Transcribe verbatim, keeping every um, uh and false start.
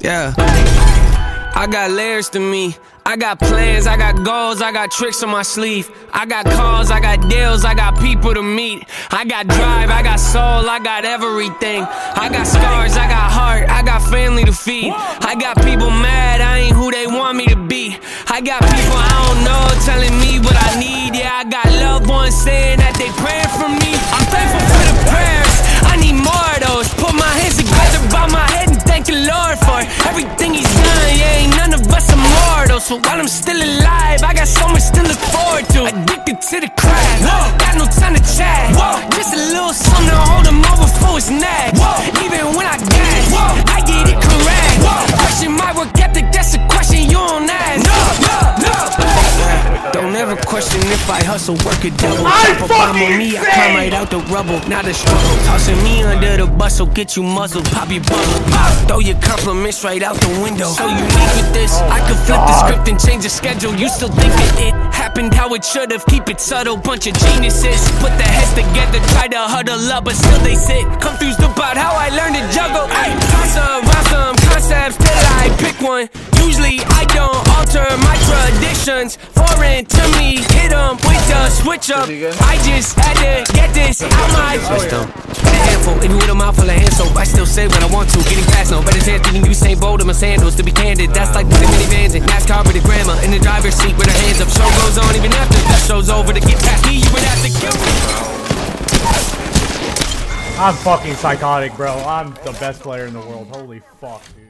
Yeah. I got layers to me. I got plans, I got goals, I got tricks on my sleeve. I got calls, I got deals, I got people to meet. I got drive, I got soul, I got everything. I got scars, I got heart, I got family to feed. I got people mad, I ain't who they want me to be. I got people I don't know telling me what I need. Yeah, I got loved ones saying that they praying for me. I'm thankful for the prayers, I need more of those. Put my hands together by my head and thank the Lord for everything He's done. Yeah, ain't none of us immortal, so while I'm still alive, I got so much to look forward to. Addicted to the crack, got no time to chat. Whoa. Just a little something to hold him over for his neck. Whoa. Even when I gas, Whoa. I get it correct. Whoa. Question my work ethic, that's a question you don't ask. No, no, no. Don't ever question if I hustle, work a double. I Drop a bomb on me, I climb right out the rubble. Not a struggle, tossing me under the bus, so get you muzzled, pop your bubble. Throw your compliments right out the window. So unique with this, I could flip the script and change the schedule. You still thinking it happened how it should've? Keep it subtle, bunch of geniuses. Put their heads together, try to huddle up, but still they sit confused about how I learned to juggle. Ay, toss around some concepts till I pick one. Usually I don't alter my traditions. Foreign to me, hit them with the switch up. I just had to get this out my system. A handful, even with a mouth full of hand soap, I still say what I want to. Getting past no better chance than Usain Bolt in my sandals. To be candid, that's like the minivans and NASCAR with the grandma in the driver's seat with her hands up. Show goes on even after the show's over. To get past me, you would have to kill me. I'm fucking psychotic, bro. I'm the best player in the world. Holy fuck, dude.